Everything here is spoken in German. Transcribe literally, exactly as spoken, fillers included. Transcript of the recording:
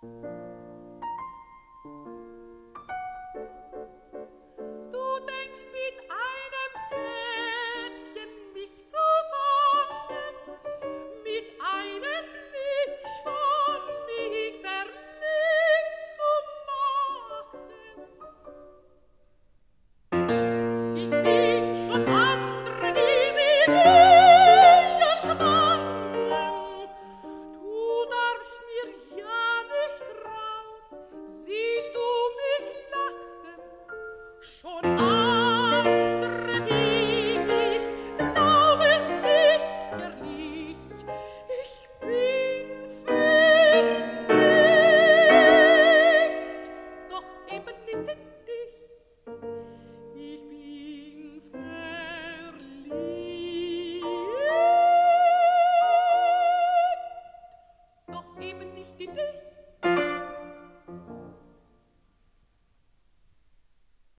Du denkst mit einem Pferdchen mich zu fangen, mit einem Blick schon mich verliebt zu machen. Ich fing schon andere, die sich eher spannen. Du darfst mir ja nicht trauen, siehst du mich lachen. Schon andere wie ich, glaube sicherlich, ich bin verliebt, doch eben nicht in dich. Ich bin verliebt, doch eben nicht in dich.